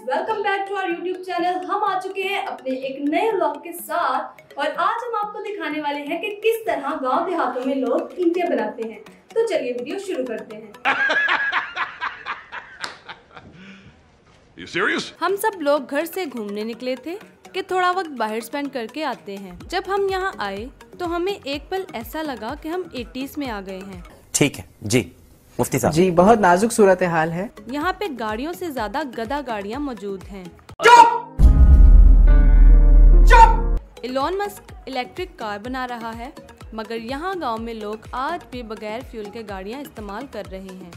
Welcome back to our YouTube channel. हम आ चुके हैं अपने एक नए व्लॉग के साथ और आज हम आपको दिखाने वाले हैं कि किस तरह गांव देहातों में लोग ईंटें बनाते हैं। तो चलिए वीडियो शुरू करते हैं। You serious? हम सब लोग घर से घूमने निकले थे कि थोड़ा वक्त बाहर स्पेंड करके आते हैं। जब हम यहाँ आए तो हमें एक पल ऐसा लगा कि हम 80s में आ गए हैं। ठीक है जी मुफ्ती साहब जी, बहुत नाजुक सूरत हाल है। यहाँ पे गाड़ियों से ज्यादा गधा गाड़ियाँ मौजूद हैं। इलॉन मस्क इलेक्ट्रिक कार बना रहा है, मगर यहाँ गांव में लोग आज भी बगैर फ्यूल के गाड़ियाँ इस्तेमाल कर रहे हैं।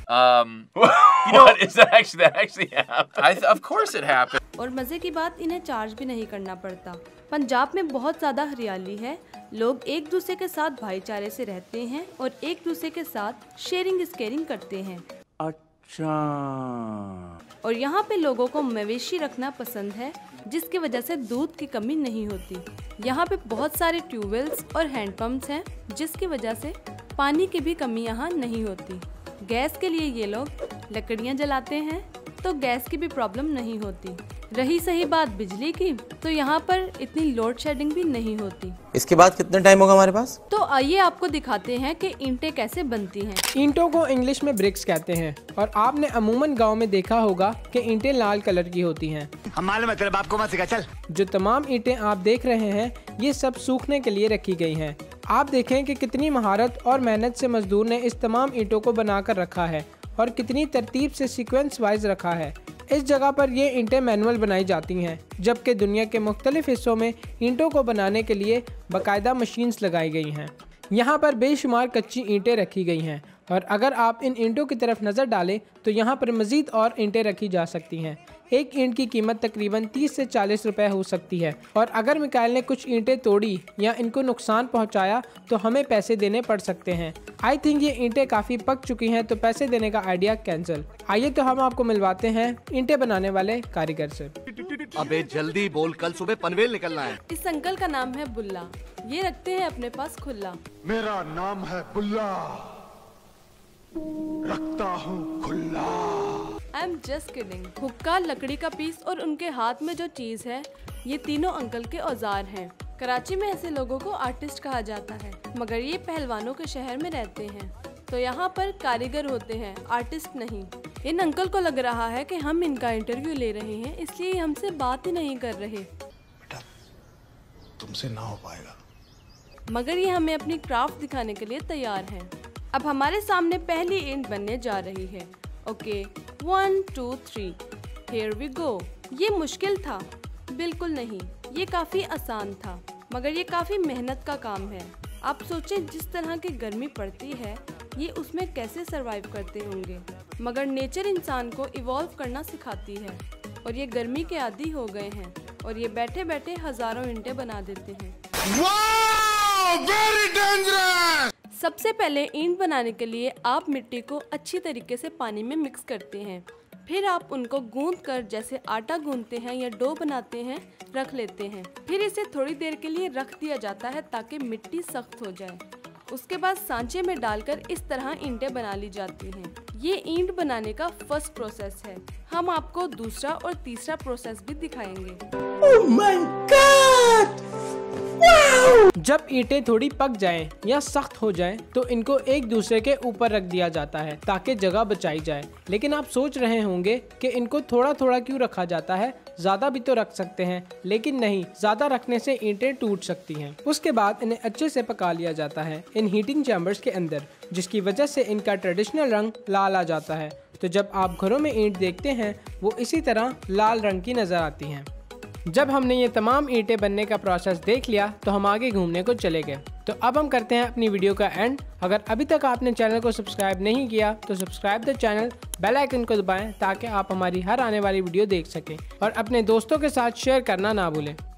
That actually happened. Of course it happened. और मजे की बात, इन्हें चार्ज भी नहीं करना पड़ता। पंजाब में बहुत ज्यादा हरियाली है, लोग एक दूसरे के साथ भाईचारे से रहते हैं और एक दूसरे के साथ शेयरिंग स्केयरिंग करते हैं। अच्छा। और यहाँ पे लोगों को मवेशी रखना पसंद है, जिसकी वजह से दूध की कमी नहीं होती। यहाँ पे बहुत सारे ट्यूबवेल्स और हैंडपंप्स हैं, जिसकी वजह से पानी की भी कमी यहाँ नहीं होती। गैस के लिए ये लोग लकड़ियाँ जलाते हैं, तो गैस की भी प्रॉब्लम नहीं होती। रही सही बात बिजली की, तो यहाँ पर इतनी लोड शेडिंग भी नहीं होती। इसके बाद कितना टाइम होगा हमारे पास? तो आइए आपको दिखाते हैं कि ईंटें कैसे बनती हैं। ईंटों को इंग्लिश में ब्रिक्स कहते हैं और आपने अमूमन गांव में देखा होगा कि ईंटें लाल कलर की होती हैं। मतलब आपको मत सिखा चल। जो तमाम ईंटें आप देख रहे हैं, ये सब सूखने के लिए रखी गई हैं। आप देखें कि कितनी महारत और मेहनत से मजदूर ने इस तमाम ईंटों को बनाकर रखा है और कितनी तरतीब से सीक्वेंस वाइज रखा है। इस जगह पर ये ईंटें मैनुअल बनाई जाती हैं, जबकि दुनिया के मुख्तलिफ हिस्सों में ईंटों को बनाने के लिए बाकायदा मशीन्स लगाई गई हैं। यहाँ पर बेशुमार कच्ची ईंटें रखी गई हैं और अगर आप इन ईंटों की तरफ नज़र डालें तो यहाँ पर मज़ीद और ईंटें रखी जा सकती हैं। एक ईंट की कीमत तकरीबन 30 से 40 रुपए हो सकती है और अगर मिकाइल ने कुछ ईंटें तोड़ी या इनको नुकसान पहुँचाया तो हमें पैसे देने पड़ सकते हैं। आई थिंक ये ईंटें काफ़ी पक चुकी हैं, तो पैसे देने का आइडिया कैंसिल। आइए तो हम आपको मिलवाते हैं ईंटें बनाने वाले कारीगर से। अबे जल्दी बोल, कल सुबह पनवेल निकलना है। इस अंकल का नाम है बुल्ला, ये रखते हैं अपने पास खुल्ला। मेरा नाम है बुल्ला, रखता हूँ खुल्ला। I am just kidding. हुक्का, लकड़ी का पीस और उनके हाथ में जो चीज है, ये तीनों अंकल के औजार हैं। कराची में ऐसे लोगों को आर्टिस्ट कहा जाता है, मगर ये पहलवानों के शहर में रहते हैं, तो यहाँ पर कारीगर होते हैं, आर्टिस्ट नहीं। इन अंकल को लग रहा है कि हम इनका इंटरव्यू ले रहे हैं, इसलिए हमसे बात ही नहीं कर रहे। बेटा, तुमसे ना हो पाएगा। मगर ये हमें अपनी क्राफ्ट दिखाने के लिए तैयार हैं। अब हमारे सामने पहली ईंट बनने जा रही है। Okay, 1 2 3, here we go. ये मुश्किल था? बिल्कुल नहीं, ये काफ़ी आसान था, मगर ये काफ़ी मेहनत का काम है। आप सोचें, जिस तरह की गर्मी पड़ती है, ये उसमें कैसे सरवाइव करते होंगे। मगर नेचर इंसान को इवॉल्व करना सिखाती है और ये गर्मी के आदी हो गए हैं और ये बैठे बैठे हज़ारों ईंटें बना देते हैं। वाह, वेरी डेंजरस। सबसे पहले ईंट बनाने के लिए आप मिट्टी को अच्छी तरीके से पानी में मिक्स करते हैं, फिर आप उनको गूंद कर जैसे आटा गूंदते हैं या डो बनाते हैं रख लेते हैं। फिर इसे थोड़ी देर के लिए रख दिया जाता है ताकि मिट्टी सख्त हो जाए। उसके बाद सांचे में डालकर इस तरह ईंटें बना ली जाती हैं। ये ईंट बनाने का फर्स्ट प्रोसेस है। हम आपको दूसरा और तीसरा प्रोसेस भी दिखाएंगे। Oh my God! जब ईंटें थोड़ी पक जाएं या सख्त हो जाएं, तो इनको एक दूसरे के ऊपर रख दिया जाता है ताकि जगह बचाई जाए। लेकिन आप सोच रहे होंगे कि इनको थोड़ा थोड़ा क्यों रखा जाता है, ज्यादा भी तो रख सकते हैं। लेकिन नहीं, ज्यादा रखने से ईंटें टूट सकती हैं। उसके बाद इन्हें अच्छे से पका लिया जाता है इन हीटिंग चैम्बर्स के अंदर, जिसकी वजह से इनका ट्रेडिशनल रंग लाल आ जाता है। तो जब आप घरों में ईंट देखते हैं, वो इसी तरह लाल रंग की नजर आती हैं। जब हमने ये तमाम ईंटें बनने का प्रोसेस देख लिया तो हम आगे घूमने को चले गए। तो अब हम करते हैं अपनी वीडियो का एंड। अगर अभी तक आपने चैनल को सब्सक्राइब नहीं किया तो subscribe the channel, bell icon को दबाएं ताकि आप हमारी हर आने वाली वीडियो देख सकें और अपने दोस्तों के साथ शेयर करना ना भूलें।